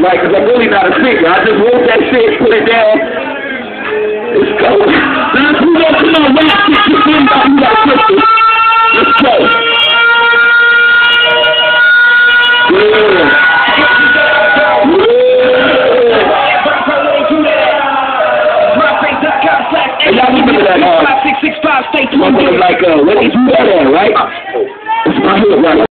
Right, because I'm really not a singer. I just wrote that shit, put it down. Let's go. Now, we gonna come on, rap shit, just anybody who got crystals. Let's go. And y'all remember that, like, where they do that at, right? It's my hood, right?